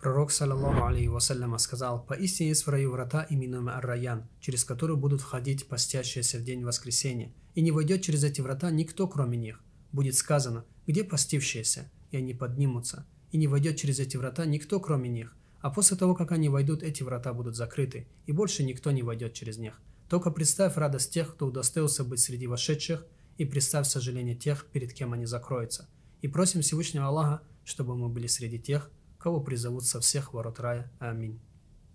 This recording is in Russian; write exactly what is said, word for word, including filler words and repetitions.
Пророк, саллаллаху алейхи вассаляма, сказал: «Поистине есть в раю врата, именуемые Ар-Райян, через которые будут входить постящиеся в день воскресения, и не войдет через эти врата никто, кроме них. Будет сказано: где постившиеся? И они поднимутся. И не войдет через эти врата никто, кроме них. А после того, как они войдут, эти врата будут закрыты, и больше никто не войдет через них. Только представь радость тех, кто удостоился быть среди вошедших, и представь сожаление тех, перед кем они закроются. И просим Всевышнего Аллаха, чтобы мы были среди тех, кого призовут со всех ворот рая. Аминь».